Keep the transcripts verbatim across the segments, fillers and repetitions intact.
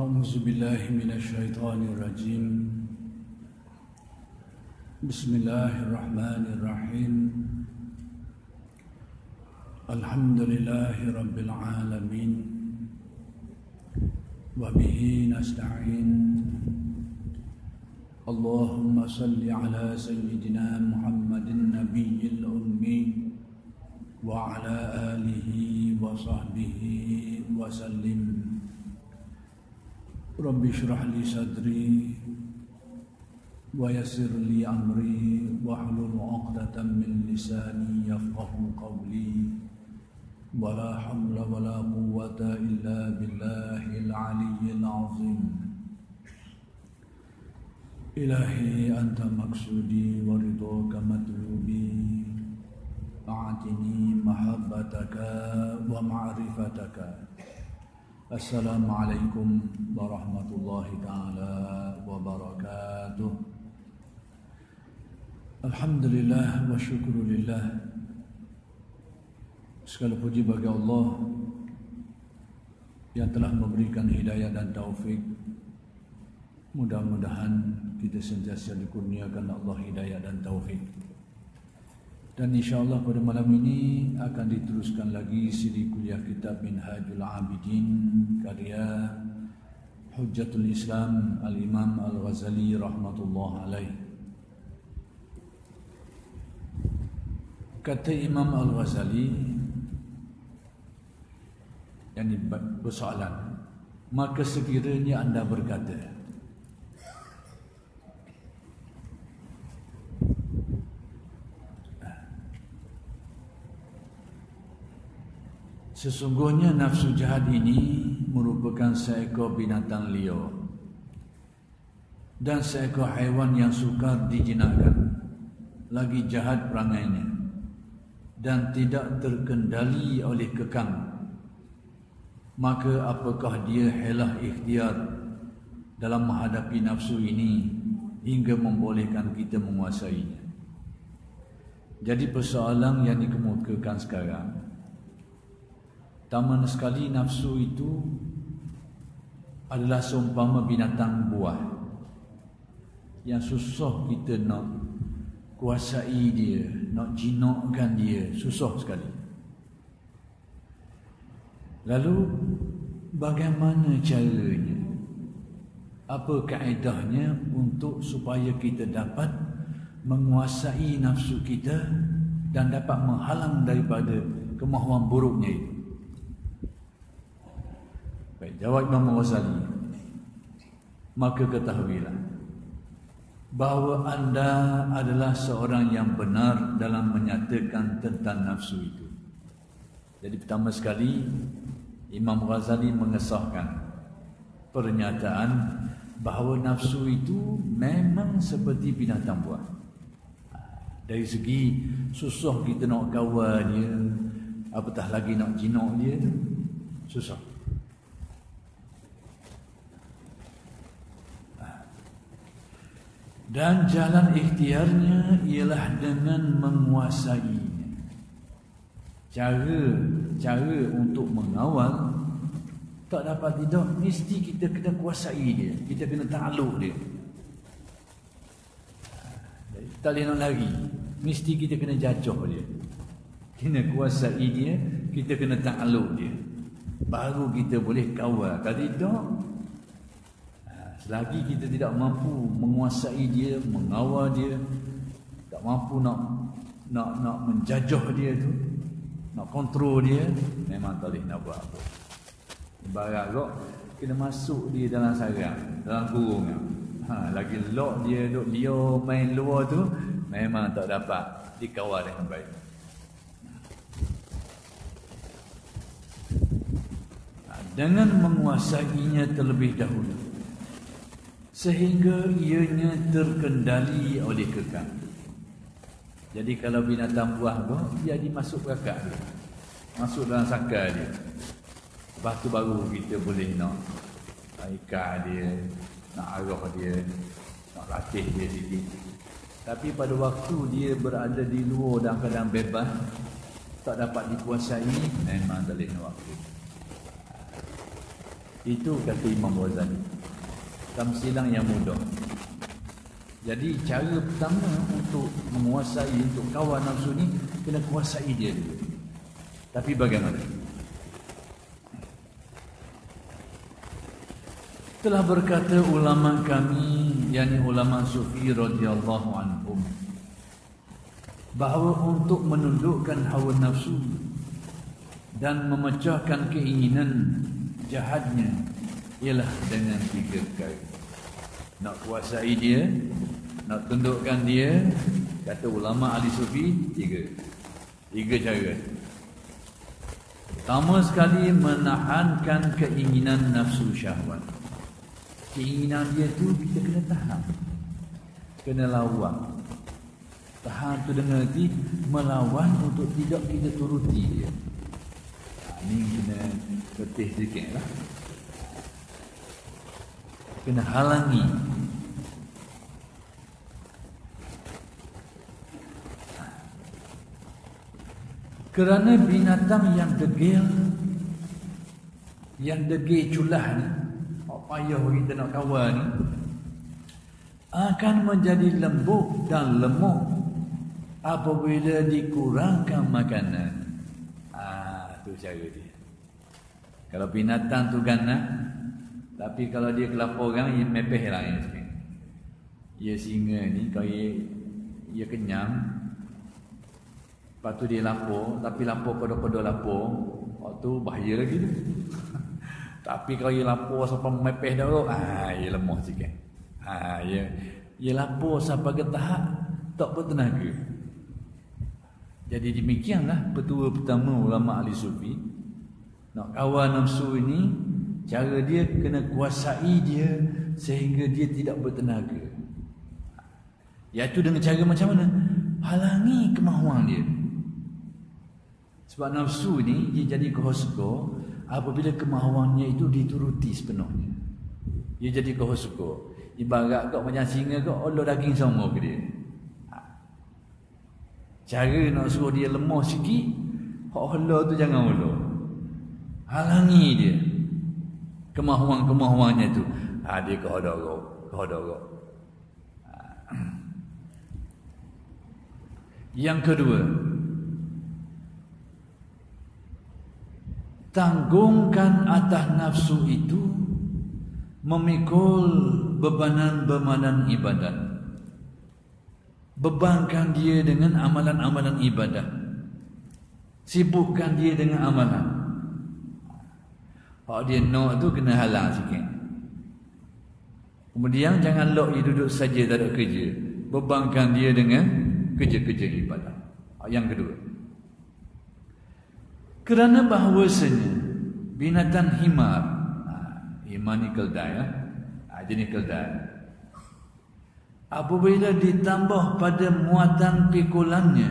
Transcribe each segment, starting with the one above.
أعوذ بالله من الشيطان الرجيم بسم الله الرحمن الرحيم الحمد لله رب العالمين وبه نستعين اللهم صل على سيدنا محمد النبي الأمي وعلى آله وصحبه وسلم رب اشرح لي صدري ويسر لي أمري واحلل عقدة من لساني يفقه قولي ولا حول ولا قوة إلا بالله العلي العظيم إلهي أنت مقصودي ورضاك مطلوبي أعطني محبتك ومعرفتك. Assalamualaikum warahmatullahi ta'ala wabarakatuh. Alhamdulillah wa syukurulillah. Segala puji bagi Allah yang telah memberikan hidayah dan taufik. Mudah-mudahan kita sentiasa dikurniakan Allah hidayah dan taufik. Dan insyaAllah pada malam ini akan diteruskan lagi siri kuliah kitab Minhajul Abidin karya Hujjatul Islam Al-Imam Al-Ghazali rahmatullah alaih. Kata Imam Al-Ghazali, yang ini persoalan, maka sekiranya anda berkata, sesungguhnya nafsu jahat ini merupakan seekor binatang liar dan seekor haiwan yang sukar dijinakkan, lagi jahat perangainya dan tidak terkendali oleh kekang. Maka apakah dia helah ikhtiar dalam menghadapi nafsu ini hingga membolehkan kita menguasainya? Jadi persoalan yang dikemukakan sekarang, taman sekali nafsu itu adalah seumpama binatang buah yang susah kita nak kuasai dia, nak jinakkan dia, susah sekali. Lalu bagaimana caranya? Apa kaedahnya untuk supaya kita dapat menguasai nafsu kita dan dapat menghalang daripada kemahuan buruknya itu? Baik, jawab Imam Ghazali, maka ketahuilah bahawa anda adalah seorang yang benar dalam menyatakan tentang nafsu itu. Jadi pertama sekali Imam Ghazali mengesahkan pernyataan bahawa nafsu itu memang seperti binatang buah. Dari segi susah kita nak kawal dia, apatah lagi nak jinak dia, susah. Dan jalan ikhtiarnya ialah dengan menguasainya. Cara cara untuk mengawal tak dapat tidak, mesti kita kena kuasai dia, kita kena takluk dia. Tak boleh nak lari, mesti kita kena jajah dia, kena kuasai dia, kita kena takluk dia, baru kita boleh kawal. Kalau tidak, selagi kita tidak mampu menguasai dia, mengawal dia, tak mampu nak nak nak menjajah dia tu, nak kontrol dia, memang tak boleh nak buat apa. Ibarat kok kena masuk dia dalam sarang, dalam kurung. Ha, lagi lock dia duk liar main luar tu, memang tak dapat dikawal dengan baik. Ha, dengan menguasainya terlebih dahulu sehingga ianya terkendali oleh kekang. Jadi kalau binatang buah tu, dia dimasuk kakak dia, masuk dalam sakar dia. Lepas tu baru kita boleh nak ikat dia, nak arah dia, nak latih dia sikit. Tapi pada waktu dia berada di luar dalam keadaan bebas, tak dapat dikuasai, memang tak boleh nak waktu. Itu kata Imam Ghazali. Tamsilan yang mudah. Jadi cara pertama untuk menguasai, untuk kawal nafsu ni, kena kuasai dia dulu. Tapi bagaimana? Telah berkata ulama kami, yakni ulama sufi radhiyallahu anhum, bahawa untuk menundukkan hawa nafsu dan memecahkan keinginan jahatnya ialah dengan tiga perkara. Nak kuasai dia, nak tundukkan dia, kata ulama ahli sufi, tiga. Tiga cara. Pertama sekali, menahankan keinginan nafsu syahwat. Keinginan dia tu kita kena tahan, kena lawan. Tahan tu dengan arti melawan untuk tidak kita turuti dia. Ha, ini kena letih sedikit lah. Kena halangi. Kerana binatang yang degil, yang degil culah ni, payah kita nak kawal ni, akan menjadi lembut dan lemah apabila dikurangkan makanan. Ah, tu cara dia. Kalau binatang tu ganas, tapi kalau dia kelapa orang, dia mepeh lah yang sikit. Dia singa ni, kalau dia, dia kenyang, lepas tu dia lapar, tapi lapar kodoh-kodoh lapar, waktu bahaya lagi tu. Tapi kalau ia lapar sampai mepeh dah, ah, ia lemah sikit. Ah, ia ia lapar sampai ke tahap tak bertenaga. Jadi demikianlah petua pertama ulama ahli sufi. Nak kawal nafsu ini, cara dia kena kuasai dia sehingga dia tidak bertenaga. Iaitu dengan cara macam mana? Halangi kemahuan dia. Sebab nafsu ni dia jadi kehosuka apabila kemahuannya itu dituruti sepenuhnya. Dia jadi kehosuka. Ibarat kau macam singa kau olah daging sama ke dia. Cara nak suruh dia lemah sikit, hak olah tu jangan olah. Halangi dia kemahuan-kemahuannya tu. Ha, dia kehodorok, kehodorok. Yang kedua, tanggungkan atas nafsu itu memikul bebanan-bebanan ibadat. Bebankan dia dengan amalan-amalan ibadah. Sibukkan dia dengan amalan. Kalau dia nak tu kena halang sikit. Kemudian jangan lok dia duduk saja tak ada kerja. Bebankan dia dengan kerja-kerja ibadah. Yang kedua, kerana bahawasanya binatang himar, ha, himar ni keldai, ha, jenis keldai, apabila ditambah pada muatan pikulannya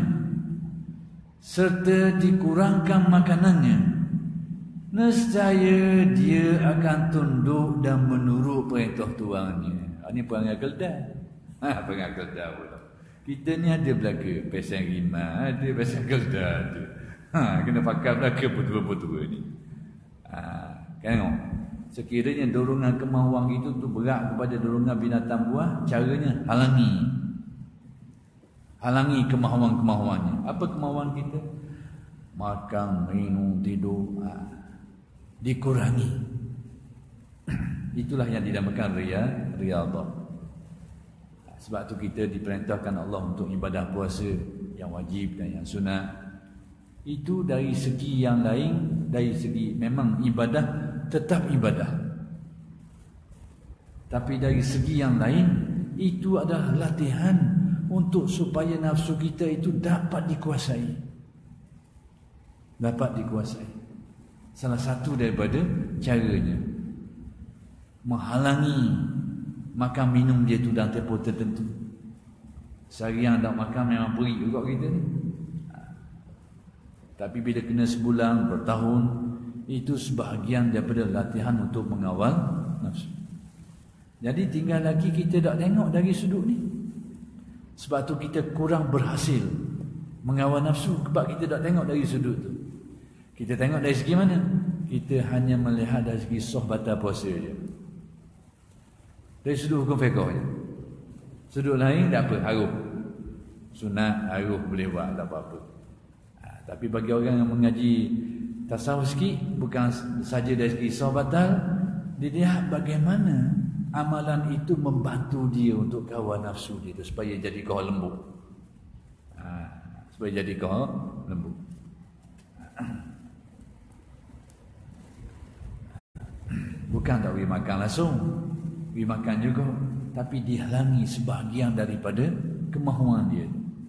serta dikurangkan makanannya, nescaya dia akan tunduk dan menurut perintah tuannya. Ha, ini perangai keldai. Ha, perangai keldai pula. Kita ni ada belaka pasang himar, ada pasang keldai tu. Ha, kena pakai belaka betul-betul ni. Ha, tengok. Sekiranya dorongan kemahuan itu tu berat kepada dorongan binatang buah, caranya halangi. Halangi kemahuan-kemahuannya. Apa kemahuan kita? Makan, minum, tidur. Ha, dikurangi. Itulah yang dinamakan riyad, riyadhah. Sebab tu kita diperintahkan Allah untuk ibadah puasa yang wajib dan yang sunat. Itu dari segi yang lain, dari segi memang ibadah tetap ibadah. Tapi dari segi yang lain, itu adalah latihan untuk supaya nafsu kita itu dapat dikuasai. Dapat dikuasai. Salah satu daripada caranya menghalangi makan minum dia tu dalam tempoh tertentu. Sehari yang tak makan memang perih juga kita ni. Tapi bila kena sebulan, bertahun, itu sebahagian daripada latihan untuk mengawal nafsu. Jadi tinggal lagi kita tak tengok dari sudut ni. Sebab tu kita kurang berhasil mengawal nafsu, sebab kita tak tengok dari sudut tu. Kita tengok dari segi mana? kita hanya melihat dari segi sah batal puasa je. Dari sudut hukum fiqh je. Sudut lain tak apa, haruh. Sunat, haruh boleh buat, tak apa-apa. Ha, tapi bagi orang yang mengaji tasawuf sikit, bukan saja dari segi sah batal, dia lihat bagaimana amalan itu membantu dia untuk kawal nafsu dia tu, supaya jadi kau lembut. Ha, supaya jadi kau lembut. Bukan tak boleh makan langsung, boleh makan juga, tapi dihalangi sebahagian daripada kemahuan dia.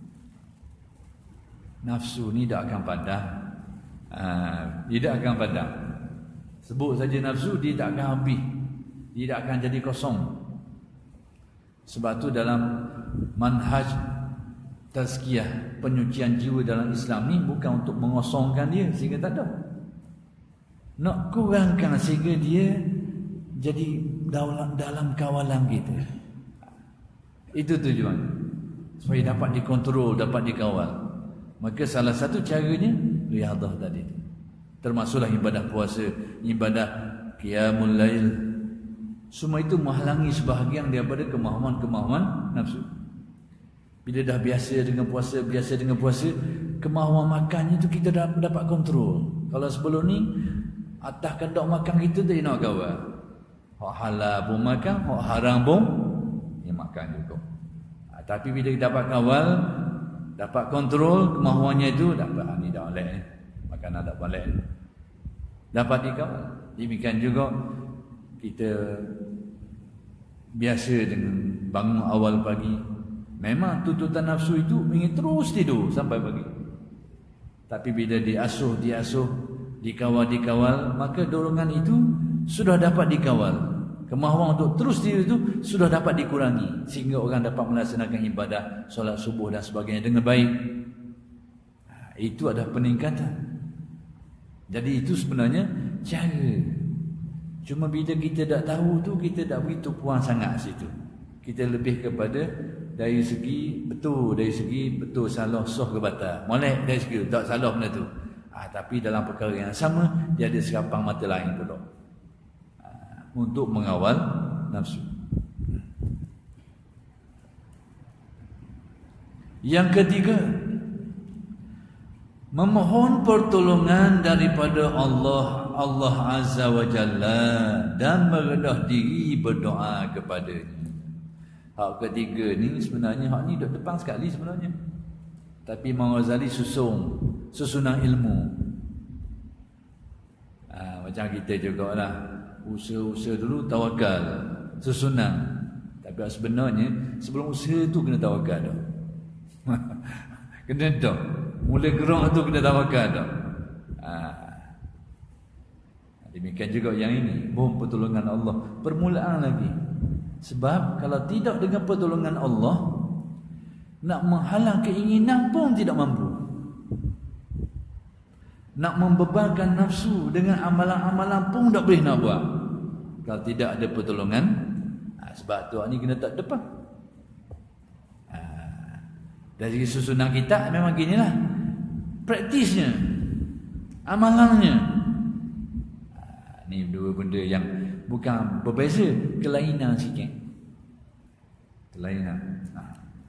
Nafsu ni tak akan padam. Ha, dia tak akan padam. Sebut saja nafsu, dia tak akan habis, dia tak akan jadi kosong. Sebab tu dalam manhaj tazkiyah, penyucian jiwa dalam Islam ni bukan untuk mengosongkan dia sehingga tak ada, nak kurangkan sehingga dia jadi dalam, dalam kawalan kita. Itu tujuan, supaya dapat dikontrol, dapat dikawal. Maka salah satu caranya riyadhah tadi, termasuklah ibadah puasa, ibadah qiyamul lail. Semua itu menghalangi sebahagian daripada kemahuan-kemahuan nafsu. Bila dah biasa dengan puasa, biasa dengan puasa, kemahuan makannya itu kita dah dapat kontrol. Kalau sebelum ni atas kedok makan kita tak nak kawal. Hak halal pun makan, hak haram pun dia makan juga. Ha, tapi bila kita dapat kawal, dapat kontrol kemahuannya itu, dapat ni dah oleh ni. Makanan tak boleh. Dapat dikawal. Demikian juga kita biasa dengan bangun awal pagi. Memang tuntutan nafsu itu ingin terus tidur sampai pagi. Tapi bila diasuh, diasuh, dikawal-dikawal, maka dorongan itu sudah dapat dikawal. Kemahuan untuk terus tidur itu sudah dapat dikurangi, sehingga orang dapat melaksanakan ibadah solat subuh dan sebagainya dengan baik. Itu adalah peningkatan. Jadi itu sebenarnya cara. Cuma bila kita tak tahu tu, kita tak begitu puas sangat situ. Kita lebih kepada dari segi betul, dari segi betul salah sah ke batal. Molek dari segi tak salah benda tu. Ah, tapi dalam perkara yang sama dia ada serapang mata lain pula. Ah, untuk mengawal nafsu. Yang ketiga, memohon pertolongan daripada Allah Allah Azza wa Jalla dan merendah diri berdoa kepadanya. Hak ketiga ni sebenarnya hak ni duduk depan sekali sebenarnya. Tapi Imam Ghazali susung susunan ilmu. Ha, macam kita jugalah, usaha-usaha dulu tawakal, susunan. Tapi sebenarnya sebelum usaha tu kena tawakal dah. Kena dah. Mula gerak tu kena tawakal dah. Ha. Demikian juga yang ini, mohon pertolongan Allah, permulaan lagi. Sebab kalau tidak dengan pertolongan Allah, nak menghalang keinginan pun tidak mampu. Nak membebankan nafsu dengan amalan-amalan pun tak boleh nak buat kalau tidak ada pertolongan. Ha, sebab tu ni kena tak depan. Ha, dari susunan kita memang ginilah praktisnya, amalannya. Ha, ni dua benda yang bukan berbeza, kelainan sikit. Kelainan. Ha.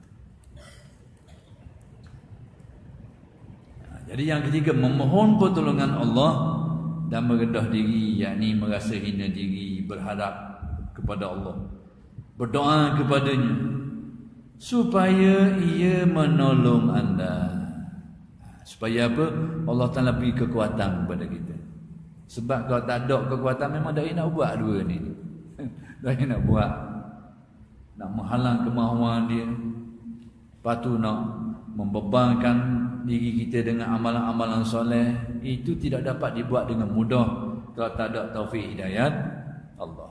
Jadi yang ketiga, memohon pertolongan Allah dan merendah diri, yakni merasa hina diri, berharap kepada Allah, berdoa kepadanya supaya ia menolong anda. Supaya apa? Allah Ta'ala beri kekuatan kepada kita. Sebab kalau tak ada kekuatan, memang dah nak buat dua ni. Dah nak buat, nak menghalang kemahuan dia, lepas tu nak membebankan diri kita dengan amalan-amalan soleh. Itu tidak dapat dibuat dengan mudah kalau tak ada taufik hidayat Allah.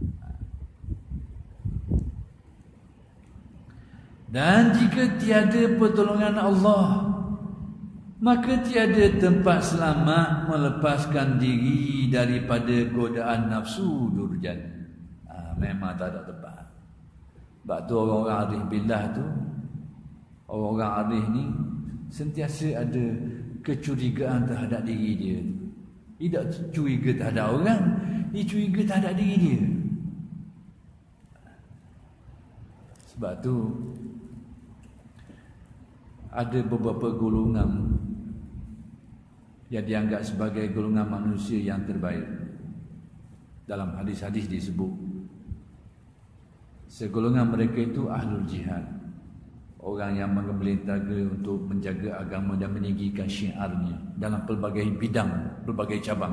Dan jika tiada pertolongan Allah, maka tiada tempat selamat melepaskan diri daripada godaan nafsu durjan. Ha, memang tak ada tempat. Sebab tu orang-orang arif billah tu, orang-orang arif ni sentiasa ada kecurigaan terhadap diri dia. Tidak curiga terhadap orang, dia curiga terhadap diri dia. Sebab tu ada beberapa golongan yang dianggap sebagai golongan manusia yang terbaik. Dalam hadis-hadis disebut segolongan mereka itu ahlul jihad, orang yang menggelintangkan untuk menjaga agama dan meninggikan syiarnya dalam pelbagai bidang, pelbagai cabang.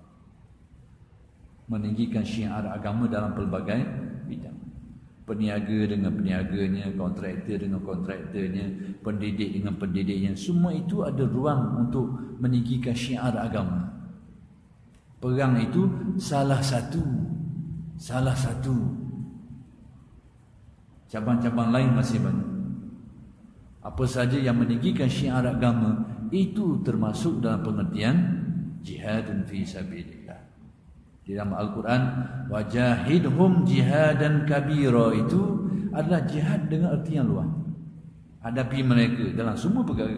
Meninggikan syiar agama dalam pelbagai bidang. Peniaga dengan peniaganya, kontraktor dengan kontraktornya, pendidik dengan pendidiknya, semua itu ada ruang untuk meninggikan syiar agama. Perang itu salah satu salah satu cabang-cabang lain masih banyak. Apa saja yang meninggikan syiar agama itu termasuk dalam pengertian jihadun fi sabilillah. Di dalam Al-Quran, wajahidhum jihadan kabira, itu adalah jihad dengan arti yang luas. Hadapi mereka dalam semua perkara.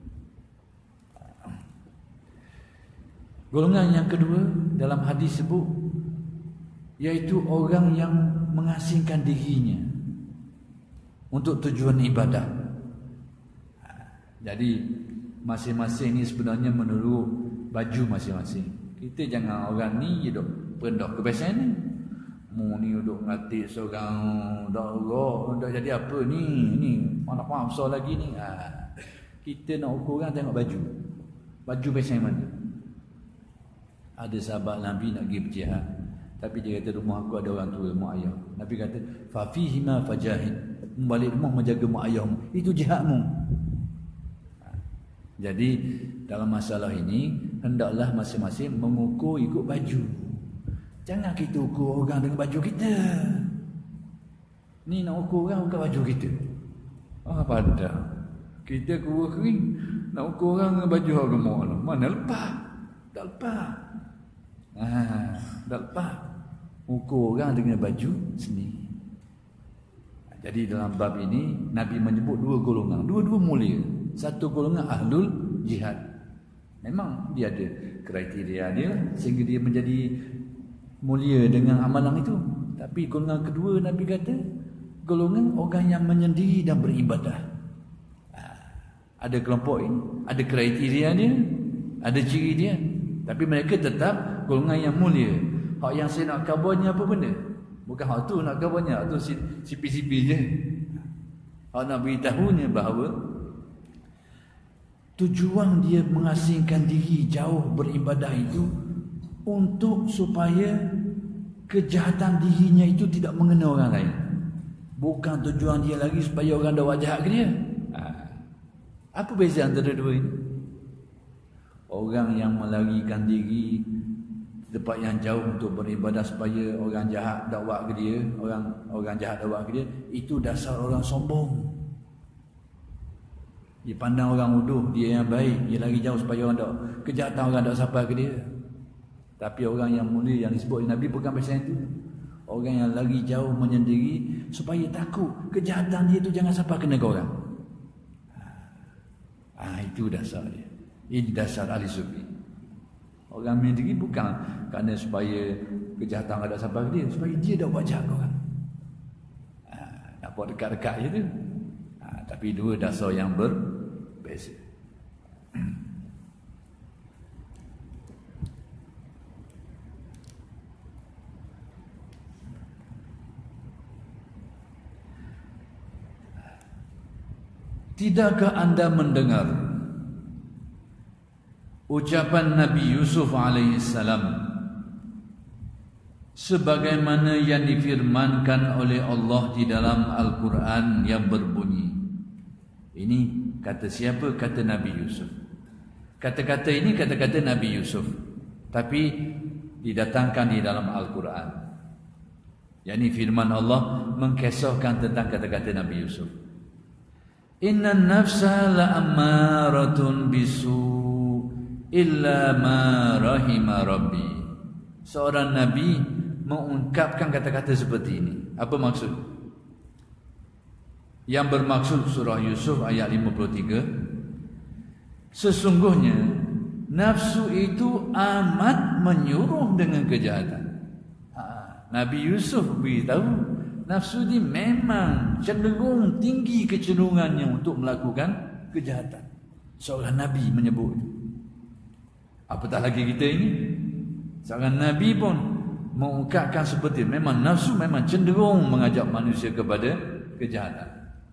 Golongan yang kedua dalam hadis sebut, iaitu orang yang mengasingkan dirinya untuk tujuan ibadah. Jadi masing-masing ni sebenarnya menurut baju masing-masing. Kita jangan orang ni je duk perendah kebiasaan ni. Mu ni duk ngatik seorang dak roh, dak jadi apa ni? Ni anak besar lagi ni. Ha. Kita nak ukur orang tengok baju. Baju biasa mana? Ada sahabat Nabi nak pergi berjihad, tapi dia kata rumah aku ada orang tua, mak ayah. Nabi kata fa fihi ma fajahid. Balik rumah menjaga mak ayahmu. Itu jihadmu. Jadi dalam masalah ini hendaklah masing-masing mengukur ikut baju. Jangan kita ukur orang dengan baju kita. Ni nak ukur orang dengan baju kita. Ah pada kita kurus kering, nak ukur orang dengan baju agama Allah. Mana lepas? Tak lepas. Ah, tak lepas. Ukur orang dengan baju sendiri. Jadi dalam bab ini Nabi menyebut dua golongan, dua-dua mulia. Satu golongan ahlul jihad. Memang dia ada kriteria dia sehingga dia menjadi mulia dengan amalan itu. Tapi golongan kedua Nabi kata golongan orang yang menyendiri dan beribadah. Ada kelompok ini, ada kriteria dia, ada ciri dia, tapi mereka tetap golongan yang mulia. Hak yang saya nak kabarnya apa benda? Bukan hak tu nak kabarnya, hak tu sipil-sipil je. Hak nak beritahunya bahawa tujuan dia mengasingkan diri jauh beribadah itu untuk supaya kejahatan dirinya itu tidak mengenai orang lain. Bukan tujuan dia lagi supaya orang dah jahat ke dia. Ha. Apa beza antara dua ini? Orang yang melarikan diri di tempat yang jauh untuk beribadah supaya orang jahat tak buat ke dia, orang orang jahat tak buat ke dia, itu dasar orang sombong. Dia pandang orang uduh, dia yang baik, dia lari jauh supaya orang tak kejahatan orang tak sampai ke dia. Tapi orang yang mulia yang disebut Nabi bukan macam itu. Orang yang lari jauh menyendiri supaya takut kejahatan dia tu jangan sampai kena ke orang. Ah, itu dasar dia. Ini dasar ahli sufi. Orang menyendiri bukan kerana supaya kejahatan orang tak sampai ke dia, supaya dia tak buat jahat ke orang. Ah, nak buat dekat-dekat je tu. Ah, tapi dua dasar yang berbeza. Tidakkah anda mendengar ucapan Nabi Yusuf alaihissalam sebagaimana yang difirmankan oleh Allah di dalam Al-Quran yang berbunyi. Ini kata siapa? Kata Nabi Yusuf. Kata-kata ini kata-kata Nabi Yusuf, tapi didatangkan di dalam Al-Quran. Yani firman Allah mengkisahkan tentang kata-kata Nabi Yusuf. Inna nafsa la'ammaratun bisu illa ma rahima rabbi. Seorang Nabi mengungkapkan kata-kata seperti ini. Apa maksud? Yang bermaksud surah Yusuf ayat lima puluh tiga. Sesungguhnya nafsu itu amat menyuruh dengan kejahatan. Ha, Nabi Yusuf beritahu nafsu ini memang cenderung tinggi kecenderungannya untuk melakukan kejahatan. Seorang Nabi menyebut. Apatah lagi kita ini, seorang Nabi pun mengungkapkan seperti itu. Memang nafsu memang cenderung mengajak manusia kepada kejahatan.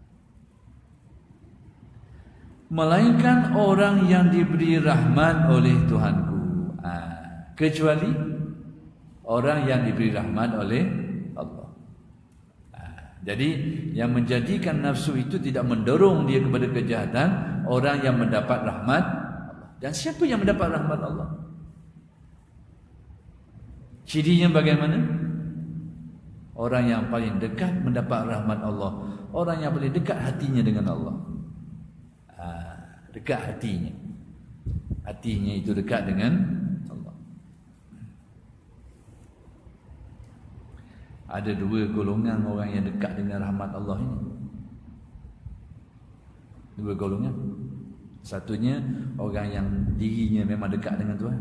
Melainkan orang yang diberi rahmat oleh Tuhanku. Ha, kecuali orang yang diberi rahmat oleh Allah. Ha, jadi yang menjadikan nafsu itu tidak mendorong dia kepada kejahatan, orang yang mendapat rahmat Allah. Dan siapa yang mendapat rahmat Allah? Cirinya bagaimana? Orang yang paling dekat mendapat rahmat Allah. Orang yang paling dekat hatinya dengan Allah. Dekat hatinya. Hatinya itu dekat dengan Allah. Ada dua golongan orang yang dekat dengan rahmat Allah ini. Dua golongan. Satunya orang yang dirinya memang dekat dengan Tuhan.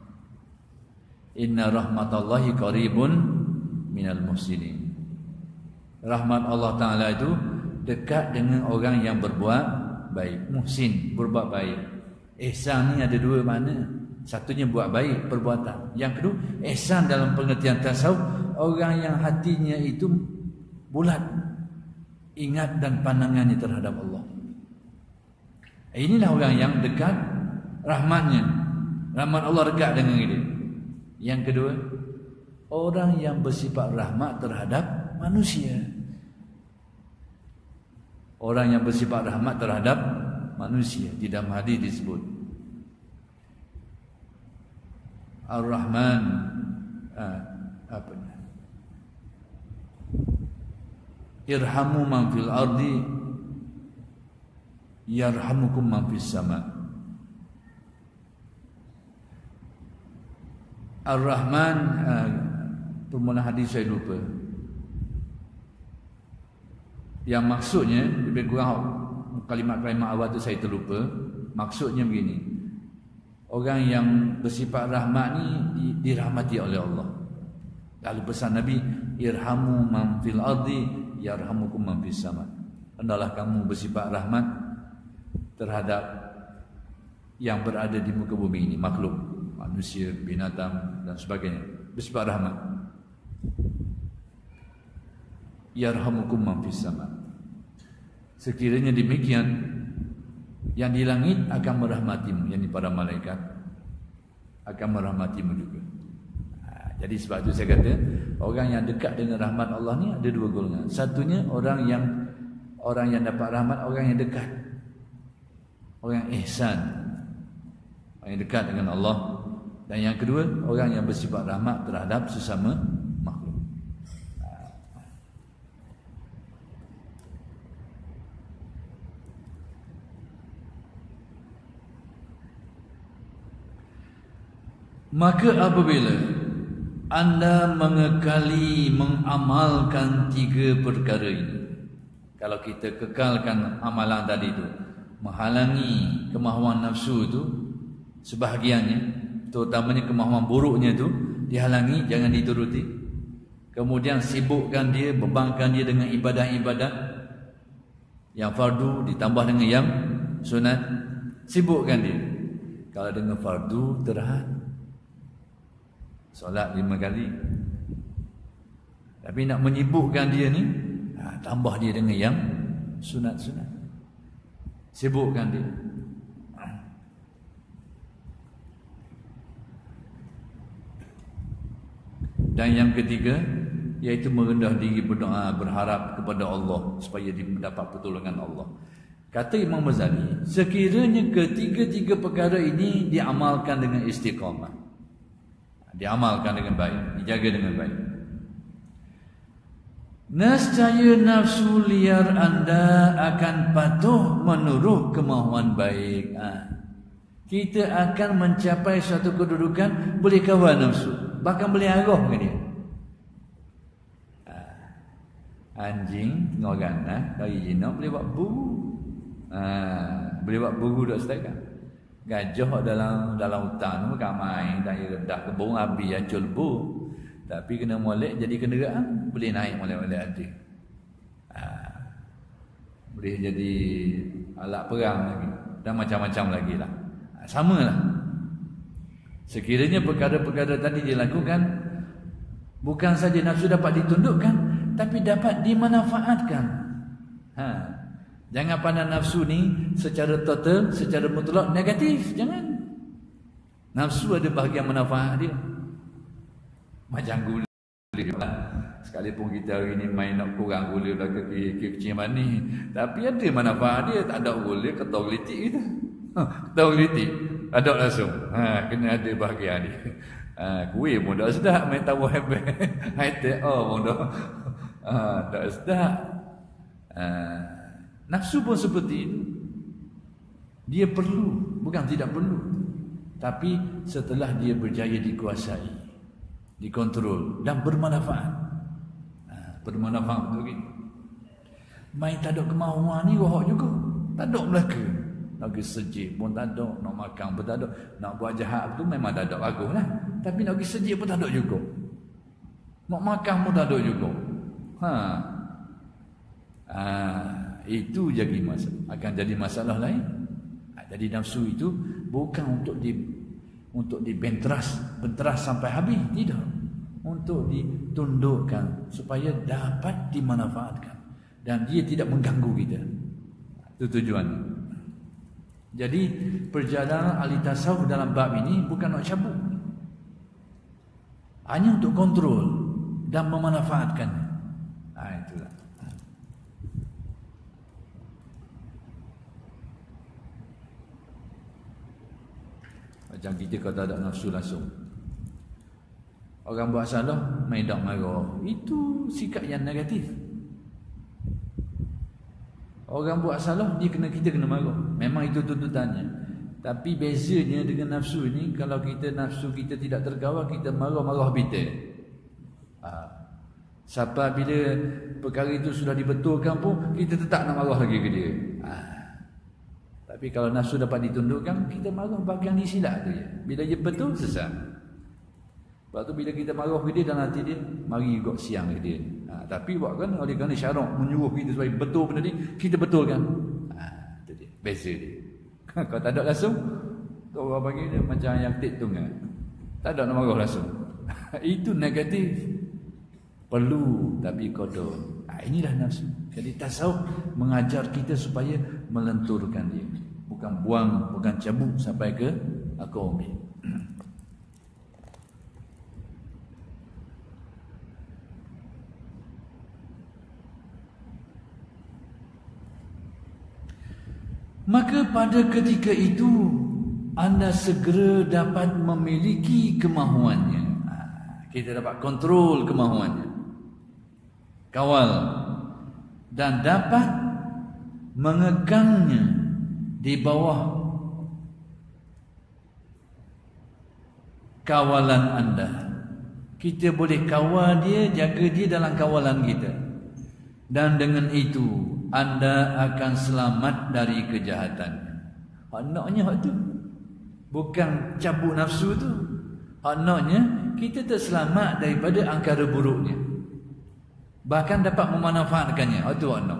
Inna rahmatallahi qaribun minal muhsinin. Rahmat Allah Ta'ala itu dekat dengan orang yang berbuat baik. Muhsin, berbuat baik. Ihsan ni ada dua makna. Satunya buat baik, perbuatan. Yang kedua, ihsan dalam pengertian tasawuf, orang yang hatinya itu bulat, ingat dan pandangannya terhadap Allah. Inilah orang yang dekat rahmatnya. Rahmat Allah dekat dengan dia. Yang kedua, orang yang bersifat rahmat terhadap manusia. Orang yang bersifat rahmat terhadap manusia. Di dalam hadis disebut Ar-Rahman, ah, apa ni? Irhamu man fil ardi yarhamukum man fis sama. Ar-Rahman, ah, permulaan hadis saya lupa. Yang maksudnya, lebih kurang kalimat-kalimat awal tu saya terlupa. Maksudnya begini, orang yang bersifat rahmat ni dirahmati oleh Allah. Lalu pesan Nabi, irhamu man fil ardi yarhamukum man fis sama. Hendaklah kamu bersifat rahmat terhadap yang berada di muka bumi ini, makhluk, manusia, binatang dan sebagainya. Bersifat rahmat. Yarhamukum man fis sama. Sekiranya demikian, yang di langit akan merahmatimu, yang di para malaikat akan merahmatimu juga. Ha, jadi sebab itu saya kata, orang yang dekat dengan rahmat Allah ni ada dua golongan. Satunya orang yang orang yang dapat rahmat, orang yang dekat, orang yang ihsan, orang yang dekat dengan Allah. Dan yang kedua, orang yang bersifat rahmat terhadap sesama makhluk. Maka apabila anda mengekali mengamalkan tiga perkara ini, kalau kita kekalkan amalan tadi itu, menghalangi kemahuan nafsu itu, sebahagiannya, terutamanya kemahuan buruknya itu dihalangi, jangan dituruti. Kemudian sibukkan dia, bebankan dia dengan ibadah-ibadah yang fardu ditambah dengan yang sunat. Sibukkan dia. Kalau dengan fardu, terhad, solat lima kali. Tapi nak menyibukkan dia ni, ha, tambah dia dengan yang sunat-sunat. Sibukkan dia. Dan yang ketiga, iaitu merendah diri, berdoa, berharap kepada Allah supaya dia mendapat pertolongan Allah. Kata Imam Ghazali, sekiranya ketiga-tiga perkara ini diamalkan dengan istiqamah, diamalkan dengan baik, dijaga dengan baik, nescaya nafsu liar anda akan patuh menurut kemahuan baik. Ha. Kita akan mencapai suatu kedudukan boleh kawal nafsu, bahkan boleh arah ke dia. Ha. Anjing tengah ganas dari jinak boleh buat buru. Ha. Boleh buat buru dak setakat. Gajah dalam dalam hutan tu kamai dan rendah kebun habis hancur lebu. Tapi kena molek jadi kenderaan, boleh naik molek-molek ada. Ha. Boleh jadi alat perang lagi dan macam-macam lagi lah. Ha, samalah. Sekiranya perkara-perkara tadi dilakukan, bukan saja nafsu dapat ditundukkan, tapi dapat dimanfaatkan. Ha. Jangan pandang nafsu ni secara total, secara mutlak negatif. Jangan. Nafsu ada bahagian manfaat dia. Macam gula lah. Sekalipun kita hari ni main nak kurang gula dah ke kecil manis, tapi ada manfaat dia. Tak ada gula, ketau gelitik kita. Ha, ketau gelitik ada langsung. Ha, kena ada bahagian dia. Ha, kuih pun tak sedap, main tahu hebel. High-tech oh pun dah. Ha, tak sedap. Ha, nafsu pun seperti itu. Dia perlu, bukan tidak perlu. Tapi setelah dia berjaya dikuasai, dikontrol dan bermanfaat. Ha, bermanfaat betul ke? Main tak ada kemahuan ni rohak juga. Tak ada belaka. Nak pergi sejik pun tak ada, nak makan pun tak ada, nak buat jahat tu memang tak ada bagus lah. Tapi nak pergi sejik pun tak ada juga. Nak makan pun tak ada juga. Ha. Ha, itu jadi masalah, akan jadi masalah lain. Ha, jadi nafsu itu bukan untuk di untuk dibentras, benteras sampai habis, tidak. Untuk ditundukkan supaya dapat dimanfaatkan dan dia tidak mengganggu kita. Itu tujuan. Jadi perjalanan ahli tasawuf dalam bab ini bukan nak cabut, hanya untuk kontrol dan memanfaatkan. Ha, itulah. Macam kita kata ada nafsu langsung. Orang buat salah, main dak marah. Itu sikap yang negatif. Orang buat salah, dia kena kita kena marah. Memang itu tuntutannya. Tapi bezanya dengan nafsu ini, kalau kita nafsu kita tidak terkawal, kita marah-marah kita. Ha. Sampai bila perkara itu sudah dibetulkan pun, kita tetap nak marah lagi ke dia. Ha. Tapi kalau nafsu dapat ditundukkan, kita marah bagian disilap tu je. Bila dia betul, sesat. Sebab tu bila kita marah ke dia dalam hati dia, mari juga siang ke dia. Ha, tapi buat kan oleh kerana syarak menyuruh kita supaya betul benda ni, kita betulkan. Ha, itu dia. Beza dia. Kalau tak ada langsung, kau orang panggil dia macam yang tik tunggal. Tak ada nak marah langsung. Itu negatif. Perlu tapi kodok. Ha, inilah nafsu. Jadi tasawuf mengajar kita supaya melenturkan dia. Bukan buang, bukan cabut sampai ke akar umbi. Maka pada ketika itu anda segera dapat memiliki kemahuannya. Ha, kita dapat kontrol kemahuannya, kawal, dan dapat mengekangnya di bawah kawalan anda. Kita boleh kawal dia, jaga dia dalam kawalan kita. Dan dengan itu anda akan selamat dari kejahatan. Maknanya hak tu bukan cabut nafsu tu. Maknanya kita terselamat daripada angkara buruknya. Bahkan dapat memanfaatkannya. Hak tu makna.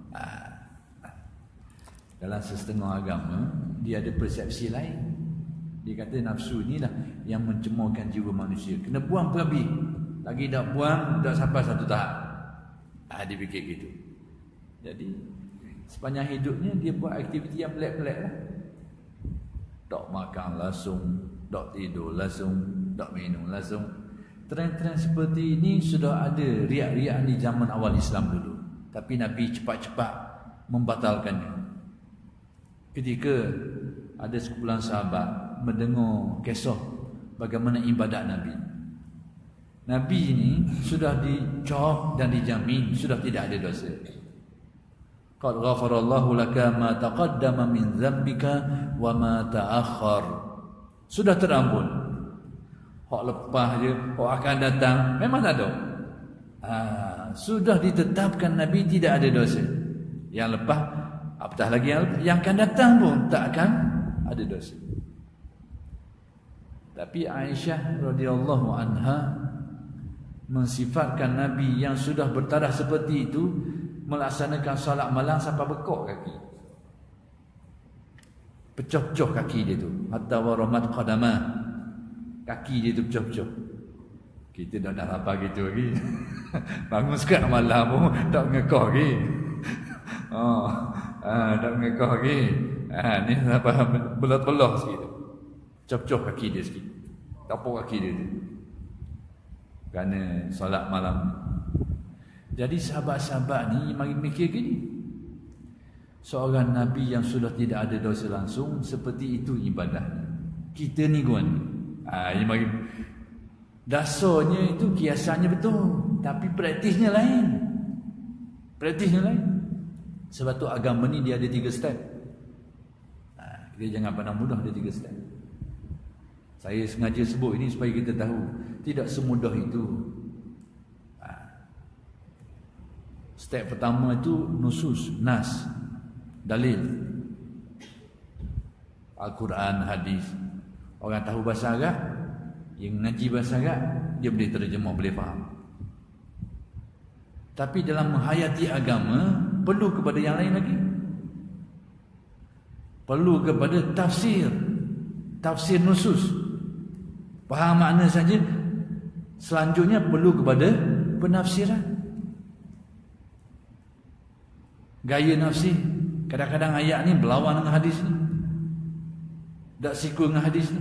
Dalam setengah agama dia ada persepsi lain. Dia kata nafsu inilah yang mencemarkan jiwa manusia. Kena buang perhabis. Lagi dah buang dah sampai satu tahap. Ah, dia fikir gitu. Jadi sepanjang hidupnya dia buat aktiviti yang pelik-pelik lah. Tak makan langsung, tak tidur langsung, tak minum langsung. Tren-tren seperti ini sudah ada riak-riak di zaman awal Islam dulu. Tapi Nabi cepat-cepat membatalkannya. Ketika ada sekumpulan sahabat mendengar kisah bagaimana ibadat Nabi. Nabi ini sudah dicop dan dijamin sudah tidak ada dosa. Qad ghafarallahu laka ma taqaddama min dzambika wa ma ta'akhkhar. Sudah terampun. Hak lepas je, hak akan datang memang tak ada. Ha, sudah ditetapkan Nabi tidak ada dosa. Yang lepas, apatah lagi yang, yang akan datang pun tak akan ada dosa. Tapi Aisyah radhiyallahu anha mensifatkan Nabi yang sudah bertarah seperti itu melaksanakan solat malam sampai bekok kaki. Pecah-pecah kaki dia tu. Hatta waramat qadamah. Kaki dia tu pecah-pecah. Kita dah dah lapar gitu lagi. Bangun sekat malam pun tak ngekah lagi. Oh, ah, tak ngekah lagi. Ah, ni apa belah-belah sikit. Pecah-pecah kaki dia sikit. Tapuk kaki dia tu. Kerana solat malam. Jadi sahabat-sahabat ni mari mikir gini. Seorang Nabi yang sudah tidak ada dosa langsung, seperti itu ibadahnya. Kita ni guan. Ah, ini mari dasarnya itu kiasannya betul, tapi praktisnya lain. Praktisnya lain. Sebab tu agama ni dia ada tiga step. Ah, kita jangan pandang mudah ada tiga step. Saya sengaja sebut ini supaya kita tahu tidak semudah itu. Ah. Step pertama itu nusus, nas, dalil, Al-Quran, hadis. Orang tahu bahasa Arab, yang ngaji bahasa Arab, dia boleh terjemah, boleh faham. Tapi dalam menghayati agama, perlu kepada yang lain lagi. Perlu kepada tafsir, tafsir nusus. Faham makna saja. Selanjutnya perlu kepada penafsiran. Gaya nafsi. Kadang-kadang ayat ni berlawan dengan hadis ni. Tak sikul dengan hadis ni.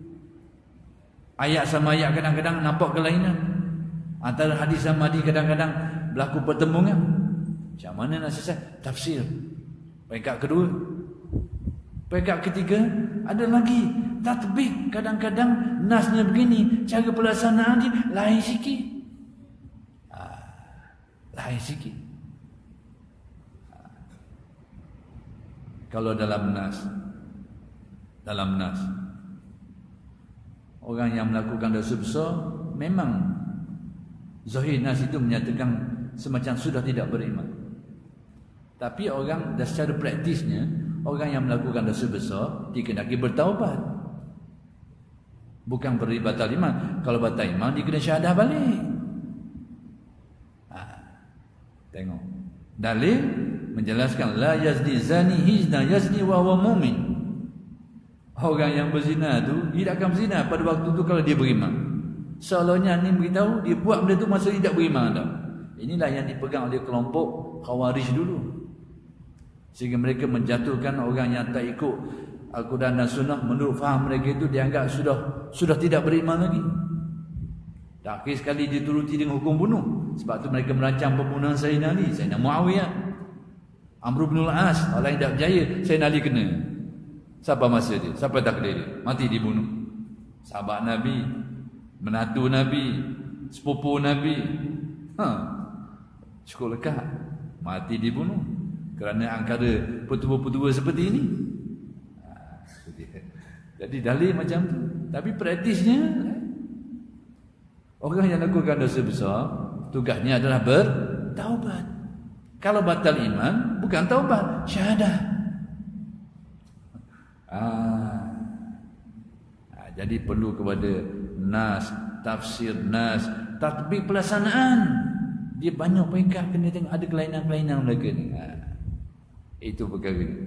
Ayat sama ayat kadang-kadang nampak kelainan. Antara hadis sama hadis kadang-kadang berlaku pertembungan. Macam mana nak selesai? Tafsir. Peringkat kedua. Peringkat ketiga, ada lagi tatbik. Kadang-kadang nasnya begini, cara pelaksanaan dia lain sikit. Ha, lain sikit. Ha. Kalau dalam nas, dalam nas, orang yang melakukan dosa besar, memang zahir nas itu menyatakan semacam sudah tidak beriman. Tapi orang dah secara praktisnya, orang yang melakukan dosa besar dikenaki bertaubat. Bukan beri batal iman. Kalau batal iman dia kena syahadah balik. Ha, tengok. Dalil menjelaskan la yazni zani hizna yazni wa huwa mu'min. Orang yang berzina tu dia akan berzina pada waktu tu kalau dia beriman. Seolahnya ni beritahu dia buat benda tu masa dia tak beriman tau. Inilah yang dipegang oleh kelompok Khawarij dulu. Sehingga mereka menjatuhkan orang yang tak ikut Al-Quran dan Sunnah menurut faham mereka itu dianggap sudah sudah tidak beriman lagi. Tak akhir sekali dituruti dengan hukum bunuh. Sebab tu mereka merancang pembunuhan Sayyidina Ali, Sayyidina Muawiyah, Amr bin Al-As. Orang yang tak percaya Sayyidina Ali kena. Siapa masa dia? Siapa tak kena dia? Mati dibunuh. Sahabat Nabi, menantu Nabi, sepupu Nabi. Ha. Cukup lekat. Mati dibunuh. Kerana angkara petua-petua seperti ini. Ha, jadi dalil macam tu. Tapi praktisnya, orang yang lakukan dosa besar, tugasnya adalah bertaubat. Kalau batal iman, bukan taubat, syahadah. Ha. Ha, jadi perlu kepada nas, tafsir nas, tatbik pelaksanaan. Dia banyak peringkat kena tengok ada kelainan-kelainan mereka ni. Ha. Itu perkara ni.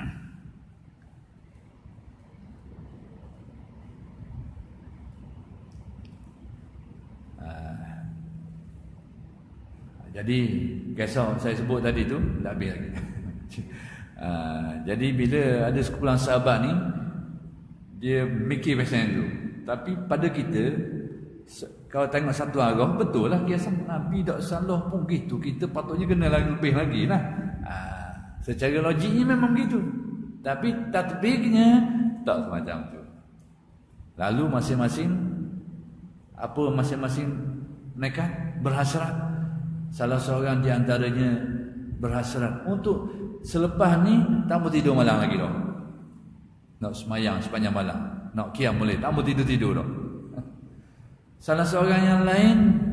Ha. Jadi kisah saya sebut tadi tu tak habis lagi. Ha. Jadi bila ada sekumpulan sahabat ni, dia mikir pasal tu. Tapi pada kita, kalau tengok satu arah, betul lah kisah Nabi tak salah pun gitu. Kita patutnya kena lagi lebih lagi lah. Ha. Secara logiknya memang begitu. Tapi tatbiknya tak semacam tu. Lalu masing-masing apa masing-masing mereka berhasrat. Salah seorang di antaranya berhasrat untuk selepas ni tak mau tidur malam lagi dah. Nak semayang sepanjang malam, nak qiyam boleh, tak mau tidur-tidur dah. Salah seorang yang lain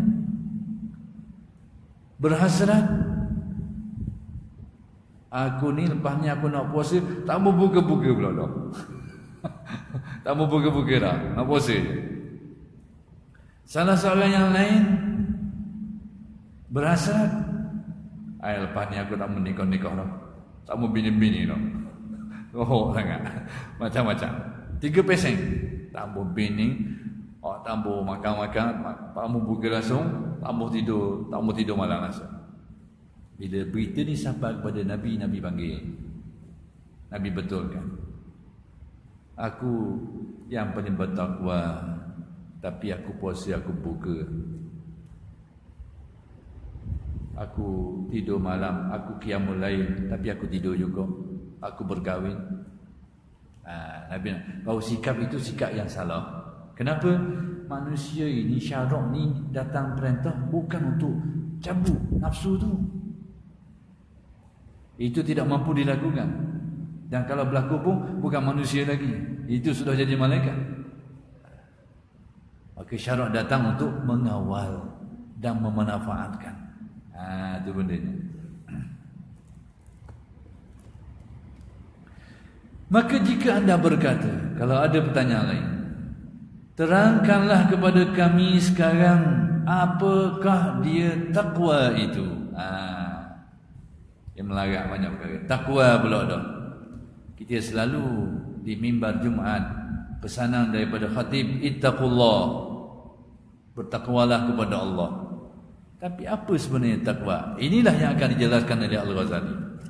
berhasrat, aku ni lepas ni aku nak puasa, tak mau buka-buka pula dah. Tak mau buka-buka dah. Nak puasa je. Salah seorang yang lain berasa, ay lepas ni aku tak mau nikah-nikah dah. Tak mau bini-bini dah. Oh sangat. Macam-macam. Tiga persen. Tak mau bini, oh, tak mau makan-makan, tak mau buka langsung, tak mau tidur, tak mau tidur malam langsung. Bila berita ni sampai kepada Nabi, Nabi panggil. Nabi betulkan. Aku yang paling bertakwa, tapi aku puasa, aku buka. Aku tidur malam, aku qiyamul lail, tapi aku tidur juga. Aku berkahwin. Ha, Nabi, bahawa sikap itu sikap yang salah. Kenapa? Manusia ini, syarak ni datang perintah bukan untuk cabut nafsu tu. Itu tidak mampu dilakukan. Dan kalau berlaku pun bukan manusia lagi. Itu sudah jadi malaikat. Maka syarak datang untuk mengawal dan memanfaatkan. Ah, itu bendanya. Maka jika anda berkata, kalau ada pertanyaan lain, terangkanlah kepada kami sekarang apakah dia takwa itu. Ah, dia melarat banyak perkara. Takwa pula dah. Kita selalu di mimbar Jumaat pesanan daripada khatib, ittaqullah, bertakwalah kepada Allah. Tapi apa sebenarnya takwa? Inilah yang akan dijelaskan oleh Al-Ghazali.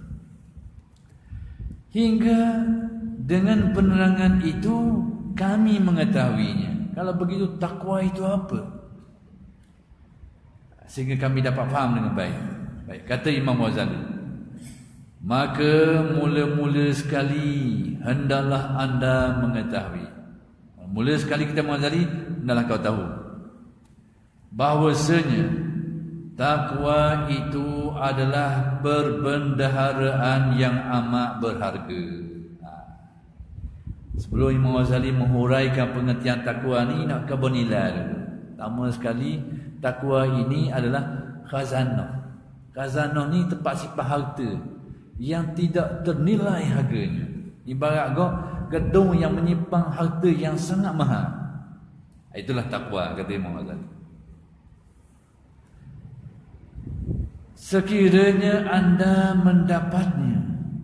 Hingga dengan penerangan itu kami mengetahuinya. Kalau begitu takwa itu apa? Sehingga kami dapat faham dengan baik. Baik, kata Imam Ghazali, maka mula-mula sekali hendaklah anda mengetahui. Mula sekali kita Ghazali, hendaklah kau tahu bahwasanya takwa itu adalah perbendaharaan yang amat berharga. Sebelum Imam Ghazali menghuraikan pengertian takwa ni, nak kebernilai dulu. Pertama sekali, takwa ini adalah khazanah. Khazanah ni tempat simpan harta yang tidak ternilai harganya. Ibarat kau gedung yang menyimpan harta yang sangat mahal. Itulah takwa, kata Imam Ghazali. Sekiranya anda mendapatnya,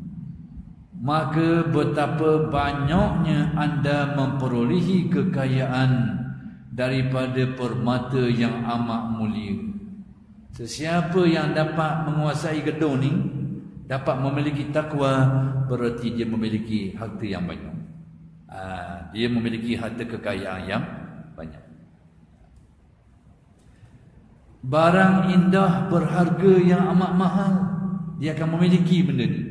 maka betapa banyaknya anda memperolehi kekayaan daripada permata yang amat mulia. Sesiapa yang dapat menguasai gedung ni, dapat memiliki takwa, berarti dia memiliki harta yang banyak. Ha, dia memiliki harta kekayaan yang banyak. Barang indah berharga yang amat mahal, dia akan memiliki benda ni.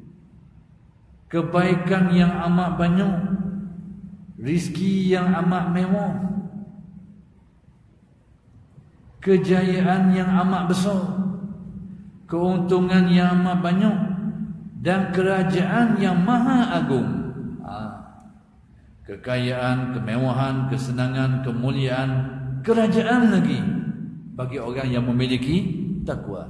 Kebaikan yang amat banyak, rizki yang amat mewah, kejayaan yang amat besar, keuntungan yang amat banyak, dan kerajaan yang maha agung. Ha. Kekayaan, kemewahan, kesenangan, kemuliaan, kerajaan lagi bagi orang yang memiliki takwa.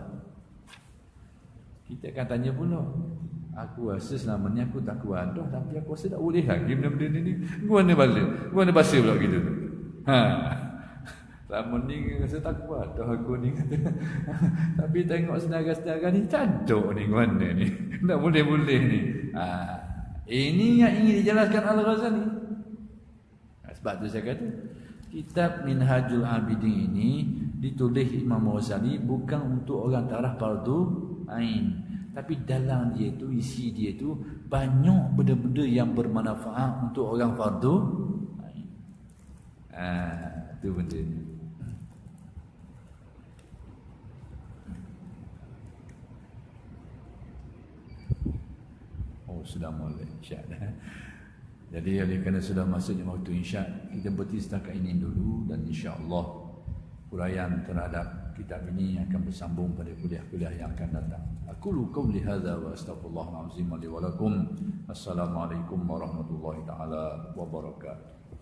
Kita akan tanya pula, aku rasa selama ni aku takwa dah, tapi aku rasa tak boleh lagi benda-benda ni. Gua ni balik, gua ni bahasa pula gitu. Ha. Selama ni rasa takwa dah aku ni kata. Tapi tengok saudara-saudara ni caduk ni mana ni. Tak boleh-boleh ni. Ha. Ini yang ingin dijelaskan Al-Ghazali. Sebab tu saya kata, kitab Minhajul Abidin ini ditulis Imam Ghazali bukan untuk orang taraf fardu ain, tapi dalam dia tu, isi dia tu banyak benda-benda yang bermanfaat untuk orang fardu ain. Ah, tu benda ni. Oh, sudah mulai insya dah. Jadi oleh kerana sudah masuknya waktu insya, kita berhenti setakat ini dulu, dan insya-Allah uraian terhadap kitab ini akan bersambung pada kuliah-kuliah yang akan datang. Aqulu qawli hadza wa astaghfirullahal azim li wa lakum. Assalamualaikum warahmatullahi taala wabarakatuh.